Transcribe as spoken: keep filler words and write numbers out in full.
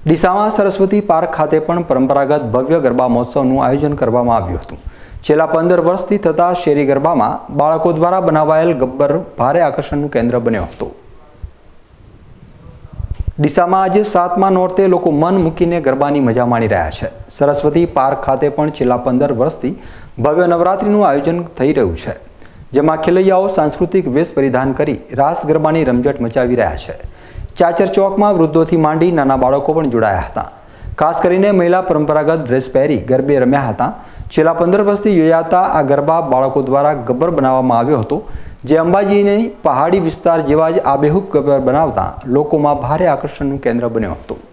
ડીસામાં Saraswati park ખાતે પણ પરંપરાગત ભવ્ય ગરબા મહોત્સવનું આયોજન કરવામાં આવ્યું હતું। છેલ્લા પંદર વર્ષથી થતા શેરી ગરબામાં બાળકો દ્વારા બનાવાયેલ ગબ્બર ભારે આકર્ષણનું કેન્દ્ર બન્યો હતો। ડીસામાં આજે સાતમા નોરતે લોકો મન મૂકીને ગરબાની મજા માણી રહ્યા છે। સરસ્વતી પાર્ક ખાતે પણ છેલ્લા પંદર વર્ષથી ભવ્ય નવરાત્રિનું આયોજન થઈ રહ્યું છે, જેમાં ખેલૈયાઓ સાંસ્કૃતિક વેશ પરિધાન કરી રાસ ગરબાની રમઝટ મચાવી રહ્યા છે। ચાચર ચોકમાં વૃદ્ધોથી માંડી નાના બાળકો પણ જોડાયા હતા। ખાસ કરીને મહિલા પરંપરાગત ડ્રેસ પહેરી ગરબે રમ્યા હતા। છેલ્લા પંદર વર્ષથી યોજાતા આ ગરબા બાળકો દ્વારા ગબ્બર બનાવવામાં આવ્યો હતો, જે અંબાજીની પહાડી વિસ્તાર જેવા જ આબેહૂબ ગબ્બર બનાવતા લોકોમાં ભારે આકર્ષણનું કેન્દ્ર બન્યો હતો।